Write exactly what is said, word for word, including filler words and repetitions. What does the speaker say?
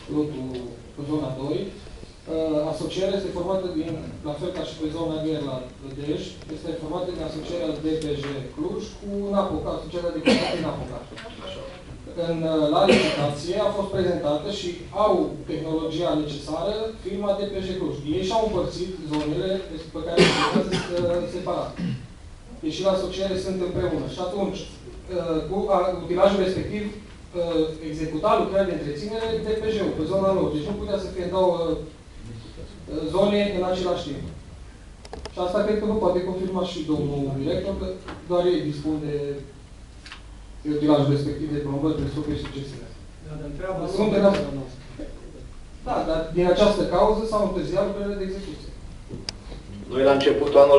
lotul pe zona doi. Asocierea este formată din, la fel ca și pe zona Gherland Dej, este formată din asocierea D P J Cluj cu Napoca, asocierea de companie din Napoca. În, la licitație a fost prezentată și au tehnologia necesară firma D P J Cluj. Ei și-au împărțit zonele pe care le lucrează separat. Deci și la asociere sunt împreună. Și atunci, cu utilajul respectiv, executa lucrări de întreținere D P J-ul pe zona lor. Deci nu putea să fie două zone în același timp. Și asta cred că nu poate confirma și domnul director, că doar ei dispun de utilajul respectiv de promovări, presocuri și succesiune. Sunt în asta. Da, dar din această cauză s-au întârziat lucrările de execuție. Noi la începutul anului